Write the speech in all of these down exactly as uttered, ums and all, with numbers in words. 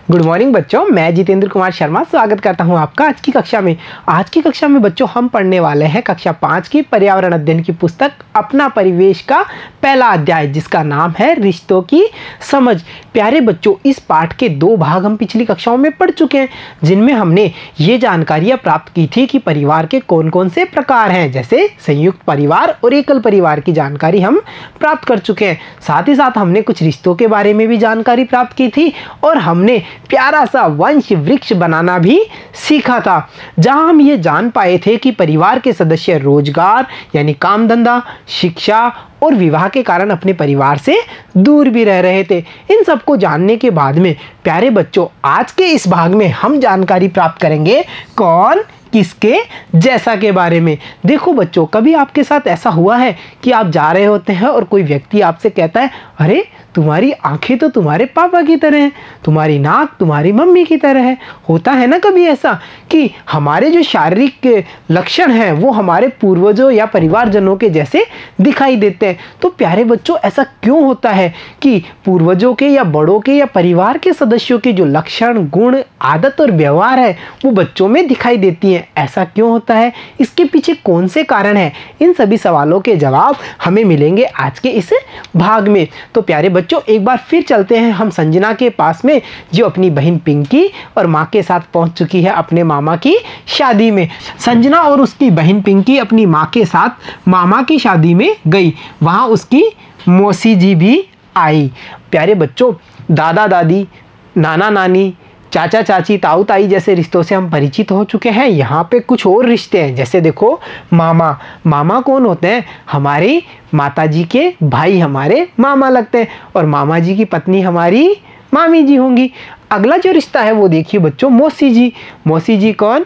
Good morning बच्चों, मैं जितेंद्र कुमार शर्मा स्वागत करता हूं आपका आज की कक्षा में। आज की कक्षा में बच्चों हम पढ़ने वाले हैं कक्षा पाँच की पर्यावरण अध्ययन की पुस्तक अपना परिवेश का पहला अध्याय, जिसका नाम है रिश्तों की समझ। प्यारे बच्चों, इस पाठ के दो भाग हम पिछली कक्षाओं में पढ़ चुके हैं, जिनमें हमने ये जानकारियाँ प्राप्त की थी कि परिवार के कौन कौन से प्रकार हैं, जैसे संयुक्त परिवार और एकल परिवार की जानकारी हम प्राप्त कर चुके हैं। साथ ही साथ हमने कुछ रिश्तों के बारे में भी जानकारी प्राप्त की थी और हमने प्यारा सा वंश वृक्ष बनाना भी सीखा था, जहां हम ये जान पाए थे कि परिवार के सदस्य रोजगार यानी काम धंधा, शिक्षा और विवाह के कारण अपने परिवार से दूर भी रह रहे थे। इन सबको जानने के बाद में प्यारे बच्चों, आज के इस भाग में हम जानकारी प्राप्त करेंगे कौन किसके जैसा के बारे में। देखो बच्चों, कभी आपके साथ ऐसा हुआ है कि आप जा रहे होते हैं और कोई व्यक्ति आपसे कहता है, अरे तुम्हारी आंखें तो तुम्हारे पापा की तरह हैं, तुम्हारी नाक तुम्हारी मम्मी की तरह है। होता है ना कभी ऐसा कि हमारे जो शारीरिक लक्षण हैं वो हमारे पूर्वजों या परिवारजनों के जैसे दिखाई देते हैं। तो प्यारे बच्चों, ऐसा क्यों होता है कि पूर्वजों के या बड़ों के या परिवार के सदस्यों के जो लक्षण, गुण, आदत और व्यवहार है वो बच्चों में दिखाई देती हैं? ऐसा क्यों होता है? इसके पीछे कौन से कारण हैं? इन सभी सवालों के जवाब हमें मिलेंगे आज के इस भाग में। तो प्यारे बच्चों, एक बार फिर चलते हैं हम संजना के पास में, जो अपनी बहन पिंकी और माँ के साथ पहुंच चुकी है अपने मामा की शादी में। संजना और उसकी बहन पिंकी अपनी माँ के साथ मामा की शादी में गई। वहाँ उसकी मौसी जी भी आई। प्यारे बच्चों, दादा दादी, नाना नानी, चाचा चाची, ताऊ ताई जैसे रिश्तों से हम परिचित हो चुके हैं। यहाँ पे कुछ और रिश्ते हैं, जैसे देखो मामा। मामा कौन होते हैं? हमारी माताजी के भाई हमारे मामा लगते हैं और मामा जी की पत्नी हमारी मामी जी होंगी। अगला जो रिश्ता है वो देखिए बच्चों, मौसी जी। मौसी जी कौन?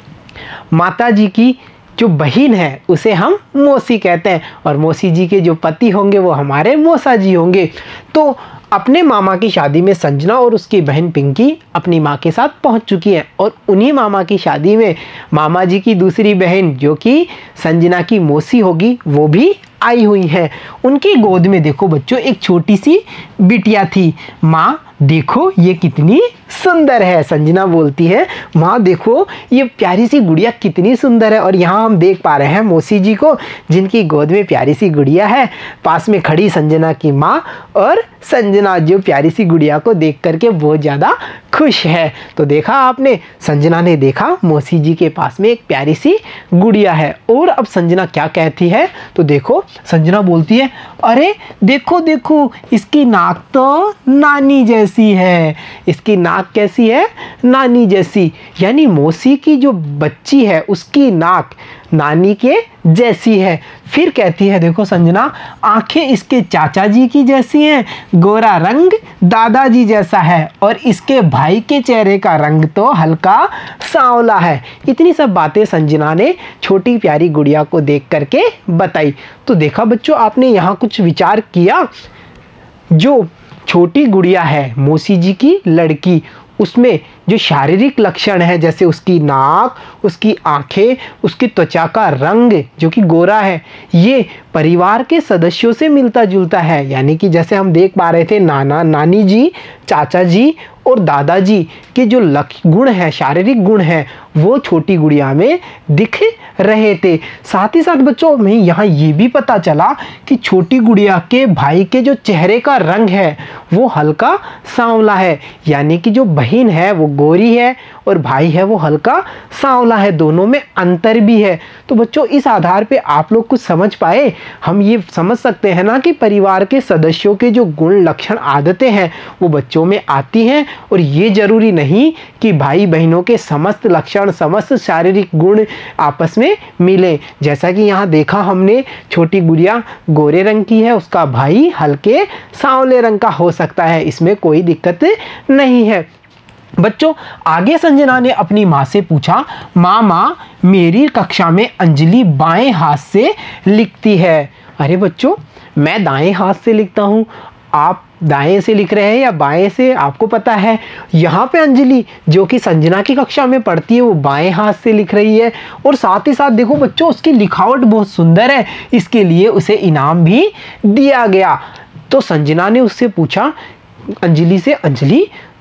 माता जी की जो बहन है उसे हम मौसी कहते हैं और मौसी जी के जो पति होंगे वो हमारे मौसा जी होंगे। तो अपने मामा की शादी में संजना और उसकी बहन पिंकी अपनी माँ के साथ पहुँच चुकी है और उन्हीं मामा की शादी में मामा जी की दूसरी बहन, जो कि संजना की मौसी होगी, वो भी आई हुई है। उनकी गोद में देखो बच्चों एक छोटी सी बिटिया थी। माँ देखो ये कितनी सुंदर है। संजना बोलती है, माँ देखो ये प्यारी सी गुड़िया कितनी सुंदर है। और यहाँ हम देख पा रहे हैं मौसी जी को, जिनकी गोद में प्यारी सी गुड़िया है। पास में खड़ी संजना की माँ और संजना जो प्यारी सी गुड़िया को देख करके बहुत ज़्यादा खुश है। तो देखा आपने, संजना ने देखा मौसी जी के पास में एक प्यारी सी गुड़िया है। और अब संजना क्या कहती है, तो देखो संजना बोलती है, अरे देखो देखो इसकी नाक तो नानी जैसी है। इसकी नाक कैसी है? नानी जैसी। यानी मौसी की जो बच्ची है उसकी नाक नानी के जैसी है। फिर कहती है, देखो संजना, आंखें इसके चाचा जी की जैसी हैं, गोरा रंग दादाजी जैसा है और इसके भाई के चेहरे का रंग तो हल्का सांवला है। इतनी सब बातें संजना ने छोटी प्यारी गुड़िया को देख करके बताई। तो देखा बच्चों, आपने यहाँ कुछ विचार किया। जो छोटी गुड़िया है मौसी जी की लड़की, उसमें जो शारीरिक लक्षण है, जैसे उसकी नाक, उसकी आंखें, उसकी त्वचा का रंग जो कि गोरा है, ये परिवार के सदस्यों से मिलता जुलता है। यानी कि जैसे हम देख पा रहे थे, नाना नानी जी, चाचा जी और दादाजी के जो लक्ष्य गुण हैं, शारीरिक गुण हैं, वो छोटी गुड़िया में दिख रहे थे। साथ ही साथ बच्चों में यहाँ ये भी पता चला कि छोटी गुड़िया के भाई के जो चेहरे का रंग है वो हल्का सांवला है। यानी कि जो बहन है वो गोरी है और भाई है वो हल्का सांवला है। दोनों में अंतर भी है। तो बच्चों, इस आधार पे आप लोग कुछ समझ पाए। हम ये समझ सकते हैं ना कि परिवार के सदस्यों के जो गुण, लक्षण, आदतें हैं वो बच्चों में आती हैं और ये जरूरी नहीं कि भाई बहनों के समस्त लक्षण, समस्त शारीरिक गुण आपस में मिले। जैसा कि यहाँ देखा हमने, छोटी गुड़िया गोरे रंग की है, उसका भाई हल्के सांवले रंग का हो सकता है, इसमें कोई दिक्कत नहीं है। बच्चों, आगे संजना ने अपनी माँ से पूछा, माँ माँ मेरी कक्षा में अंजलि बाएं हाथ से लिखती है। अरे बच्चों, मैं दाएं हाथ से लिखता हूँ, आप दाएं से लिख रहे हैं या बाएं से, आपको पता है। यहाँ पे अंजलि जो कि संजना की कक्षा में पढ़ती है वो बाएं हाथ से लिख रही है और साथ ही साथ देखो बच्चों उसकी लिखावट बहुत सुंदर है, इसके लिए उसे इनाम भी दिया गया। तो संजना ने उससे पूछा अंजलि से, अंजलि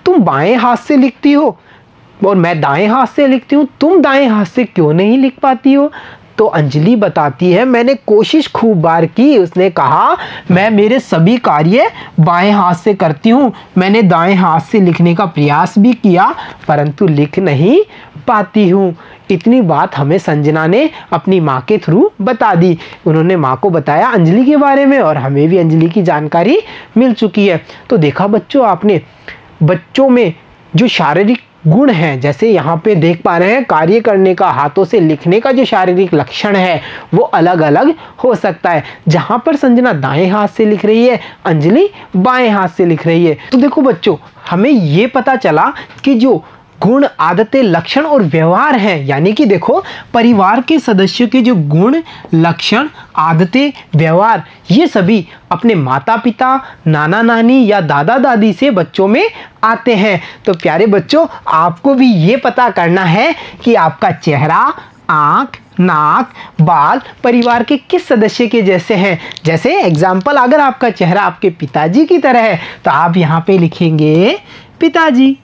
तुम बाएं हाथ से लिखती हो और मैं दाएं हाथ से लिखती हूँ, तुम दाएं हाथ से क्यों नहीं लिख पाती हो? तो अंजलि बताती है, मैंने कोशिश खूब बार की। उसने कहा, मैं मेरे सभी कार्य बाएं हाथ से करती हूँ, मैंने दाएं हाथ से लिखने का प्रयास भी किया परंतु लिख नहीं पाती हूँ। इतनी बात हमें संजना ने अपनी माँ के थ्रू बता दी। उन्होंने माँ को बताया अंजलि के बारे में और हमें भी अंजलि की जानकारी मिल चुकी है। तो देखा बच्चों, आपने बच्चों में जो शारीरिक गुण हैं, जैसे यहाँ पे देख पा रहे हैं, कार्य करने का, हाथों से लिखने का जो शारीरिक लक्षण है वो अलग अलग हो सकता है। जहाँ पर संजना दाएं हाथ से लिख रही है, अंजलि बाएं हाथ से लिख रही है। तो देखो बच्चों, हमें ये पता चला कि जो गुण, आदतें, लक्षण और व्यवहार हैं, यानी कि देखो परिवार के सदस्यों के जो गुण, लक्षण, आदतें, व्यवहार, ये सभी अपने माता पिता, नाना नानी या दादा दादी से बच्चों में आते हैं। तो प्यारे बच्चों, आपको भी ये पता करना है कि आपका चेहरा, आँख, नाक, बाल परिवार के किस सदस्य के जैसे हैं। जैसे एग्जाम्पल, अगर आपका चेहरा आपके पिताजी की तरह है तो आप यहाँ पे लिखेंगे पिताजी।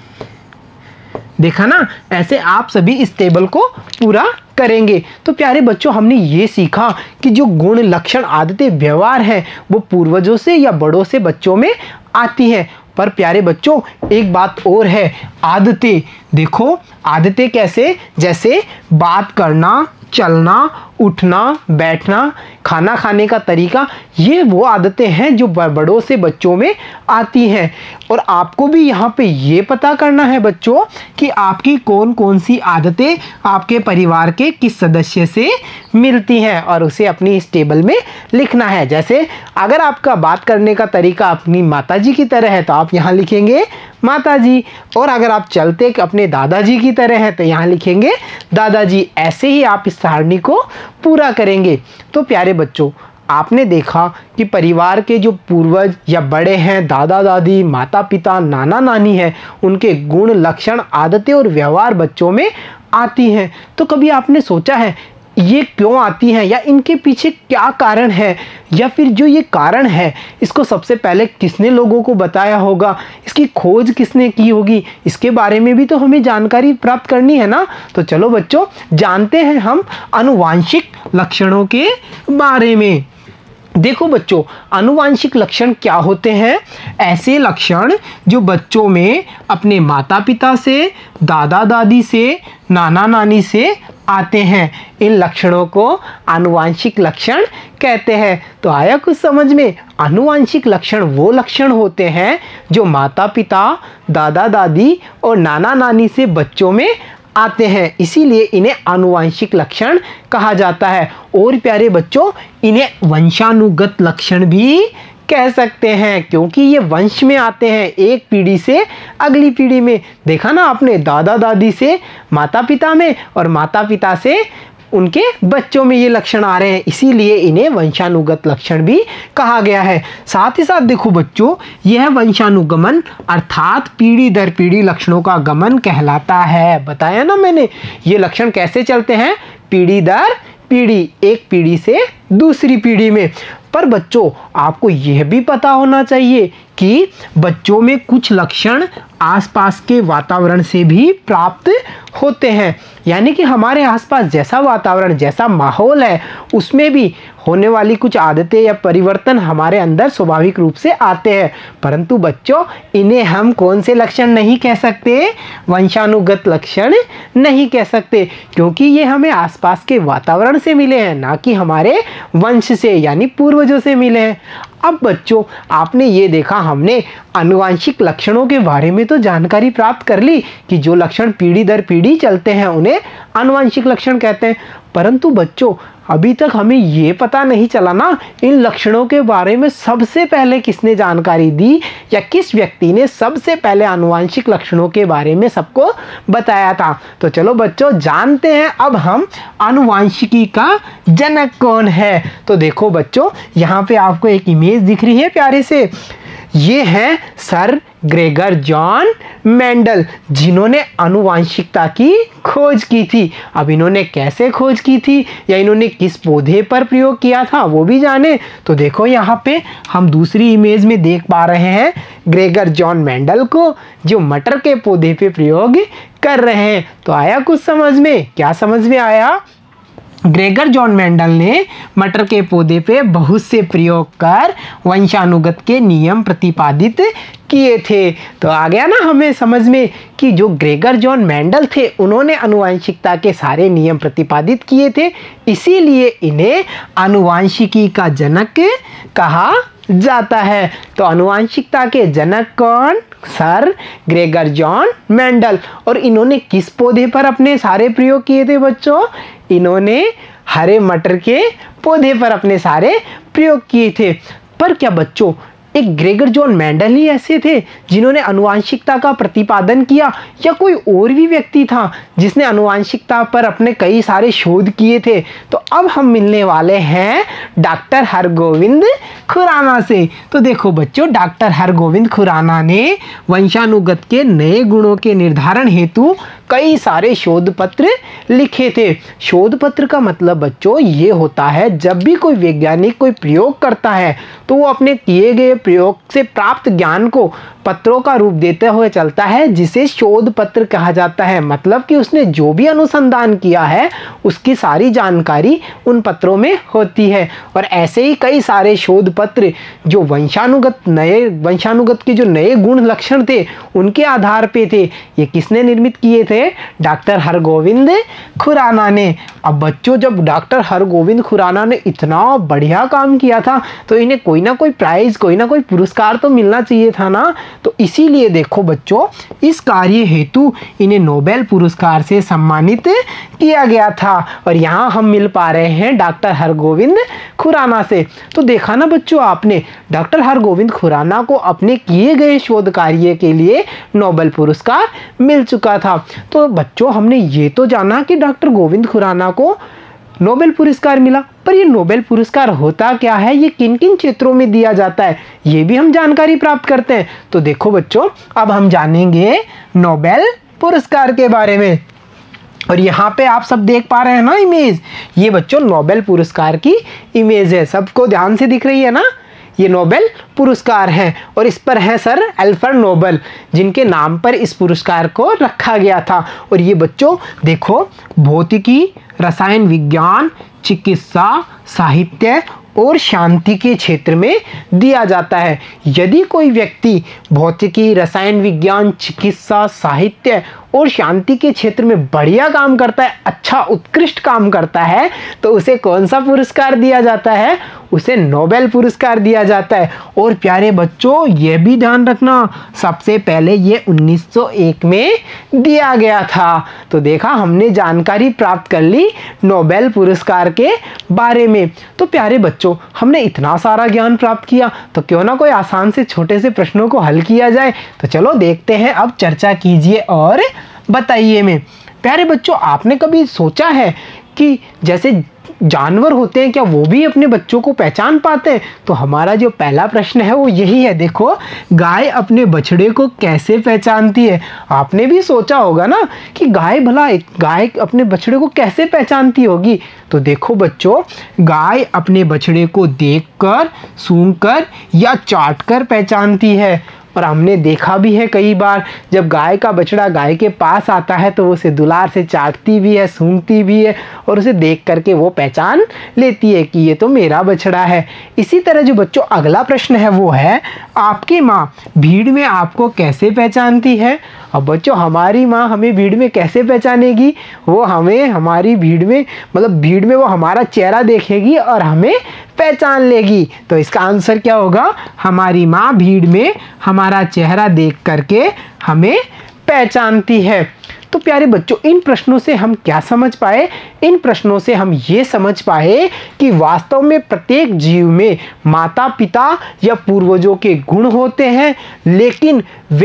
देखा ना, ऐसे आप सभी इस टेबल को पूरा करेंगे। तो प्यारे बच्चों, हमने ये सीखा कि जो गुण, लक्षण, आदतें, व्यवहार हैं वो पूर्वजों से या बड़ों से बच्चों में आती हैं। पर प्यारे बच्चों, एक बात और है, आदतें। देखो आदतें कैसे? जैसे बात करना, चलना, उठना, बैठना, खाना खाने का तरीका, ये वो आदतें हैं जो बड़ों से बच्चों में आती हैं। और आपको भी यहाँ पे ये पता करना है बच्चों कि आपकी कौन कौन सी आदतें आपके परिवार के किस सदस्य से मिलती हैं और उसे अपनी इस टेबल में लिखना है। जैसे अगर आपका बात करने का तरीका अपनी माताजी की तरह है तो आप यहाँ लिखेंगे माताजी, और अगर आप चलते अपने दादाजी की तरह हैं तो यहाँ लिखेंगे दादाजी। ऐसे ही आप इस सारणी को पूरा करेंगे। तो प्यारे बच्चों, आपने देखा कि परिवार के जो पूर्वज या बड़े हैं, दादा दादी, माता पिता, नाना नानी हैं, उनके गुण, लक्षण, आदतें और व्यवहार बच्चों में आती हैं। तो कभी आपने सोचा है ये क्यों आती हैं या इनके पीछे क्या कारण है, या फिर जो ये कारण है इसको सबसे पहले किसने लोगों को बताया होगा, इसकी खोज किसने की होगी, इसके बारे में भी तो हमें जानकारी प्राप्त करनी है ना। तो चलो बच्चों, जानते हैं हम आनुवांशिक लक्षणों के बारे में। देखो बच्चों, आनुवांशिक लक्षण क्या होते हैं? ऐसे लक्षण जो बच्चों में अपने माता पिता से, दादा दादी से, नाना नानी से आते हैं, इन लक्षणों को आनुवांशिक लक्षण कहते हैं। तो आया कुछ समझ में? आनुवांशिक लक्षण वो लक्षण होते हैं जो माता पिता, दादा दादी और नाना नानी से बच्चों में आते हैं, इसीलिए इन्हें आनुवांशिक लक्षण कहा जाता है। और प्यारे बच्चों, इन्हें वंशानुगत लक्षण भी कह सकते हैं, क्योंकि ये वंश में आते हैं, एक पीढ़ी से अगली पीढ़ी में। देखा ना आपने, दादा दादी से माता पिता में और माता पिता से उनके बच्चों में ये लक्षण आ रहे हैं, इसीलिए इन्हें वंशानुगत लक्षण भी कहा गया है। साथ ही साथ देखो बच्चों, यह वंशानुगमन अर्थात पीढ़ी दर पीढ़ी लक्षणों का गमन कहलाता है। बताया ना मैंने, ये लक्षण कैसे चलते हैं? पीढ़ी दर पीढ़ी, एक पीढ़ी से दूसरी पीढ़ी में। पर बच्चों, आपको यह भी पता होना चाहिए कि बच्चों में कुछ लक्षण आसपास के वातावरण से भी प्राप्त होते हैं, यानी कि हमारे आसपास जैसा वातावरण, जैसा माहौल है, उसमें भी होने वाली कुछ आदतें या परिवर्तन हमारे अंदर स्वाभाविक रूप से आते हैं। परंतु बच्चों, इन्हें हम कौन से लक्षण नहीं कह सकते? वंशानुगत लक्षण नहीं कह सकते, क्योंकि ये हमें आसपास के वातावरण से मिले हैं, ना कि हमारे वंश से यानी पूर्वजों से मिले हैं। अब बच्चों, आपने ये देखा, हमने आनुवांशिक लक्षणों के बारे में तो जानकारी प्राप्त कर ली कि जो लक्षण पीढ़ी दर पीढ़ी चलते हैं उन्हें आनुवांशिक लक्षण कहते हैं। परंतु बच्चों, अभी तक हमें ये पता नहीं चला ना, इन लक्षणों के बारे में सबसे पहले किसने जानकारी दी या किस व्यक्ति ने सबसे पहले आनुवांशिक लक्षणों के बारे में सबको बताया था। तो चलो बच्चों, जानते हैं अब हम आनुवांशिकी का जनक कौन है। तो देखो बच्चों, यहाँ पे आपको एक इमेज दिख रही है प्यारे से, ये हैं सर ग्रेगर जॉन मेंडल, जिन्होंने आनुवंशिकता की खोज की थी। अब इन्होंने कैसे खोज की थी या इन्होंने किस पौधे पर प्रयोग किया था वो भी जाने। तो देखो यहाँ पे हम दूसरी इमेज में देख पा रहे हैं ग्रेगर जॉन मेंडल को, जो मटर के पौधे पे प्रयोग कर रहे हैं। तो आया कुछ समझ में? क्या समझ में आया? ग्रेगर जॉन मेंडल ने मटर के पौधे पे बहुत से प्रयोग कर वंशानुगत के नियम प्रतिपादित किए थे। तो आ गया ना हमें समझ में कि जो ग्रेगर जॉन मेंडल थे उन्होंने आनुवंशिकता के सारे नियम प्रतिपादित किए थे, इसीलिए इन्हें आनुवंशिकी का जनक कहा जाता है। तो आनुवंशिकता के जनक कौन? Sir Gregor Johann Mendel. और इन्होंने किस पौधे पर अपने सारे प्रयोग किए थे बच्चों? इन्होंने हरे मटर के पौधे पर अपने सारे प्रयोग किए थे। पर क्या बच्चों एक ग्रेगर जॉन मेंडल ही ऐसे थे जिन्होंने आनुवंशिकता का प्रतिपादन किया, या कोई और भी व्यक्ति था जिसने आनुवंशिकता पर अपने कई सारे शोध किए थे? तो अब हम मिलने वाले हैं डॉक्टर हरगोविंद खुराना से। तो देखो बच्चों, डॉक्टर हरगोविंद खुराना ने वंशानुगत के नए गुणों के निर्धारण हेतु कई सारे शोध पत्र लिखे थे। शोध पत्र का मतलब बच्चों ये होता है जब भी कोई वैज्ञानिक कोई प्रयोग करता है तो वो अपने किए गए प्रयोग से प्राप्त ज्ञान को पत्रों का रूप देते हुए चलता है, जिसे शोध पत्र कहा जाता है। मतलब कि उसने जो भी अनुसंधान किया है उसकी सारी जानकारी उन पत्रों में होती है। और ऐसे ही कई सारे शोध पत्र जो वंशानुगत नए वंशानुगत के जो नए गुण लक्षण थे उनके आधार पे थे। ये किसने निर्मित किए थे? डॉक्टर हरगोविंद खुराना ने। अब बच्चों जब डॉक्टर हरगोविंद खुराना ने इतना बढ़िया काम किया था तो इन्हें कोई ना कोई प्राइज, कोई ना कोई पुरस्कार तो मिलना चाहिए था ना। तो इसीलिए देखो बच्चों, इस कार्य हेतु इन्हें नोबेल पुरस्कार से सम्मानित किया गया था। और यहाँ हम मिल पा रहे हैं डॉक्टर हरगोविंद खुराना से। तो देखा ना बच्चों आपने, डॉक्टर हरगोविंद खुराना को अपने किए गए शोध कार्य के लिए नोबेल पुरस्कार मिल चुका था। तो बच्चों हमने ये तो जाना कि डॉक्टर गोविंद खुराना को नोबेल पुरस्कार मिला, पर ये नोबेल पुरस्कार होता क्या है, ये किन किन क्षेत्रों में दिया जाता है, ये भी हम जानकारी प्राप्त करते हैं। तो देखो बच्चों, अब हम जानेंगे नोबेल पुरस्कार के बारे में। और यहाँ पे आप सब देख पा रहे हैं ना इमेज, ये बच्चों नोबेल पुरस्कार की इमेज है, सबको ध्यान से दिख रही है ना। ये नोबेल पुरस्कार है और इस पर है सर अल्फ्रेड नोबेल, जिनके नाम पर इस पुरस्कार को रखा गया था। और ये बच्चों देखो, भौतिकी, रसायन विज्ञान, चिकित्सा, साहित्य और शांति के क्षेत्र में दिया जाता है। यदि कोई व्यक्ति भौतिकी, रसायन विज्ञान, चिकित्सा, साहित्य और शांति के क्षेत्र में बढ़िया काम करता है, अच्छा उत्कृष्ट काम करता है, तो उसे कौन सा पुरस्कार दिया जाता है? उसे नोबेल पुरस्कार दिया जाता है। और प्यारे बच्चों ये भी ध्यान रखना, सबसे पहले ये उन्नीस सौ एक में दिया गया था। तो देखा, हमने जानकारी प्राप्त कर ली नोबेल पुरस्कार के बारे में। तो प्यारे बच्चों, हमने इतना सारा ज्ञान प्राप्त किया, तो क्यों ना कोई आसान से छोटे से प्रश्नों को हल किया जाए। तो चलो देखते हैं, अब चर्चा कीजिए और बताइए में। प्यारे बच्चों, आपने कभी सोचा है कि जैसे जानवर होते हैं क्या वो भी अपने बच्चों को पहचान पाते हैं? तो हमारा जो पहला प्रश्न है वो यही है। देखो, गाय अपने बछड़े को कैसे पहचानती है? आपने भी सोचा होगा ना कि गाय भला गाय अपने बछड़े को कैसे पहचानती होगी। तो देखो बच्चों, गाय अपने बछड़े को देखकर, सूंघकर या चाटकर पहचानती है। और हमने देखा भी है कई बार, जब गाय का बछड़ा गाय के पास आता है तो वो उसे दुलार से चाटती भी है, सूंघती भी है और उसे देख करके वो पहचान लेती है कि ये तो मेरा बछड़ा है। इसी तरह जो बच्चों अगला प्रश्न है वो है, आपकी माँ भीड़ में आपको कैसे पहचानती है? अब बच्चों हमारी माँ हमें भीड़ में कैसे पहचानेगी? वो हमें हमारी भीड़ में मतलब भीड़ में वो हमारा चेहरा देखेगी और हमें पहचान लेगी। तो इसका आंसर क्या होगा? हमारी माँ भीड़ में हमारा चेहरा देख करके हमें पहचानती है। तो प्यारे बच्चों, इन प्रश्नों से हम क्या समझ पाए? इन प्रश्नों से हम ये समझ पाए कि वास्तव में प्रत्येक जीव में माता पिता या पूर्वजों के गुण होते हैं, लेकिन वे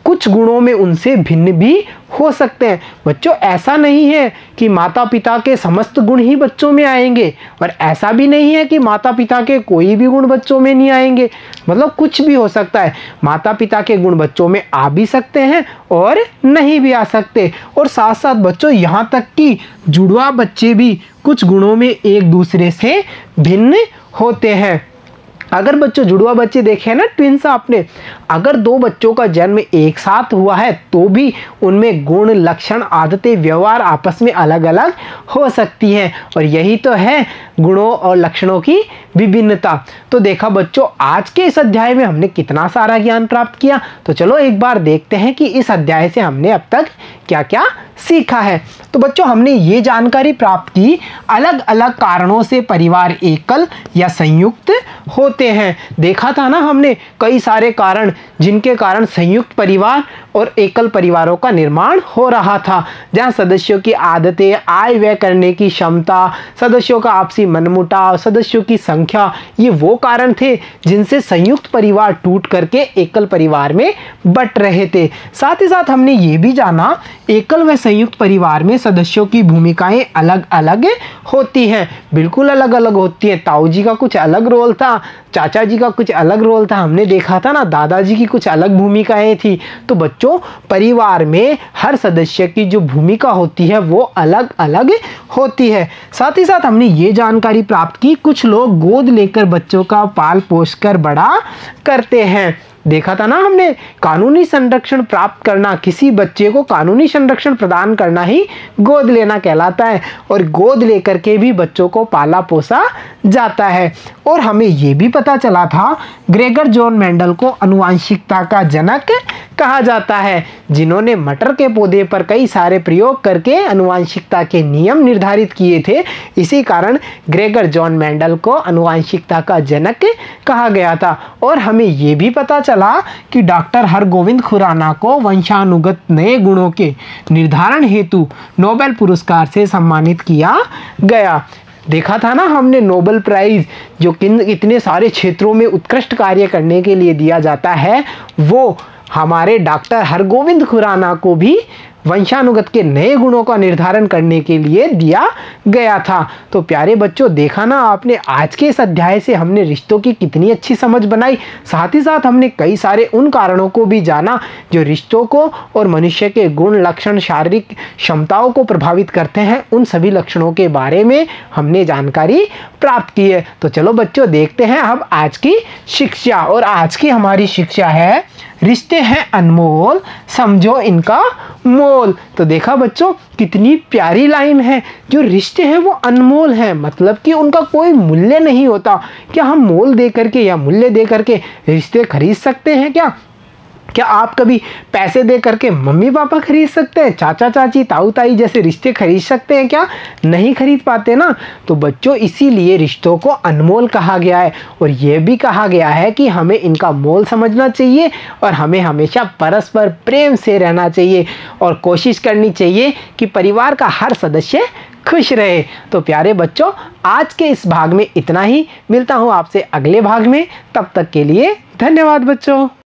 कुछ गुणों में उनसे भिन्न भी हो सकते हैं। बच्चों ऐसा नहीं है कि माता पिता के समस्त गुण ही बच्चों में आएंगे, और ऐसा भी नहीं है कि माता पिता के कोई भी गुण बच्चों में नहीं आएंगे। मतलब कुछ भी हो सकता है। माता पिता के गुण बच्चों में आ भी सकते हैं और नहीं भी आ सकते। और साथ साथ बच्चों यहाँ तक कि जुड़वा बच्चे भी कुछ गुणों में एक दूसरे से भिन्न होते हैं। अगर बच्चों जुड़वा बच्चे देखे ना, ट्विंस आपने, अगर दो बच्चों का जन्म एक साथ हुआ है तो भी उनमें गुण, लक्षण, आदतें, व्यवहार आपस में अलग अलग हो सकती हैं। और यही तो है गुणों और लक्षणों की विभिन्नता। तो देखा बच्चों, आज के इस अध्याय में हमने कितना सारा ज्ञान प्राप्त किया। तो चलो एक बार देखते हैं कि इस अध्याय से हमने अब तक क्या क्या सीखा है। तो बच्चों हमने ये जानकारी प्राप्त की, अलग अलग कारणों से परिवार एकल या संयुक्त होते हैं। देखा था ना हमने कई सारे कारण जिनके कारण संयुक्त परिवार और एकल परिवारों का निर्माण हो रहा था, जहां सदस्यों की आदतें, आय व्यय करने की क्षमता, सदस्यों का आपसी मनमुटाव, सदस्यों की संख्या, ये वो कारण थे जिनसे संयुक्त परिवार टूट करके एकल परिवार में बट रहे थे। साथ ही साथ हमने ये भी जाना, एकल व संयुक्त परिवार में सदस्यों की भूमिकाएं अलग अलग होती हैं, बिल्कुल अलग अलग होती हैं। ताऊ जी का कुछ अलग रोल था, चाचा जी का कुछ अलग रोल था, हमने देखा था ना, दादाजी की कुछ अलग भूमिकाएं थी। तो बच्चों परिवार में हर सदस्य की जो भूमिका होती है वो अलग अलग होती है। साथ ही साथ हमने ये जानकारी प्राप्त की, कुछ लोग गोद लेकर बच्चों का पाल पोस कर बड़ा करते हैं। देखा था ना हमने, कानूनी संरक्षण प्राप्त करना, किसी बच्चे को कानूनी संरक्षण प्रदान करना ही गोद लेना कहलाता है। और गोद लेकर के भी बच्चों को पाला पोसा जाता है। और हमें ये भी पता चला था, ग्रेगर जॉन मेंडल को आनुवंशिकता का जनक कहा जाता है, जिन्होंने मटर के पौधे पर कई सारे प्रयोग करके आनुवंशिकता के नियम निर्धारित किए थे। इसी कारण ग्रेगर जॉन मेंडल को आनुवंशिकता का जनक कहा गया था। और हमें ये भी पता चला कि डॉक्टर हरगोविंद खुराना को वंशानुगत नए गुणों के निर्धारण हेतु नोबेल पुरस्कार से सम्मानित किया गया। देखा था ना हमने, नोबेल प्राइज जो किन इतने सारे क्षेत्रों में उत्कृष्ट कार्य करने के लिए दिया जाता है, वो हमारे डॉक्टर हरगोविंद खुराना को भी वंशानुगत के नए गुणों का निर्धारण करने के लिए दिया गया था। तो प्यारे बच्चों, देखा ना आपने, आज के इस अध्याय से हमने रिश्तों की कितनी अच्छी समझ बनाई। साथ ही साथ हमने कई सारे उन कारणों को भी जाना जो रिश्तों को और मनुष्य के गुण, लक्षण, शारीरिक क्षमताओं को प्रभावित करते हैं। उन सभी लक्षणों के बारे में हमने जानकारी प्राप्त की है। तो चलो बच्चों देखते हैं अब आज की शिक्षा। और आज की हमारी शिक्षा है, रिश्ते हैं अनमोल, समझो इनका मोल। तो देखा बच्चों, कितनी प्यारी लाइन है, जो रिश्ते हैं वो अनमोल हैं, मतलब कि उनका कोई मूल्य नहीं होता। क्या हम मोल दे करके या मूल्य दे करके रिश्ते खरीद सकते हैं क्या? क्या आप कभी पैसे दे करके मम्मी पापा खरीद सकते हैं? चाचा चाची, ताऊ ताई जैसे रिश्ते खरीद सकते हैं क्या? नहीं खरीद पाते ना। तो बच्चों इसीलिए रिश्तों को अनमोल कहा गया है। और यह भी कहा गया है कि हमें इनका मोल समझना चाहिए और हमें हमेशा परस्पर प्रेम से रहना चाहिए और कोशिश करनी चाहिए कि परिवार का हर सदस्य खुश रहे। तो प्यारे बच्चों, आज के इस भाग में इतना ही। मिलता हूँ आपसे अगले भाग में, तब तक के लिए धन्यवाद बच्चों।